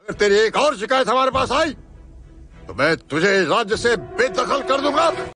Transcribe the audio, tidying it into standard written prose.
तेरी एक और शिकायत हमारे पास आई तो मैं तुझे राज्य से बेदखल कर दूंगा।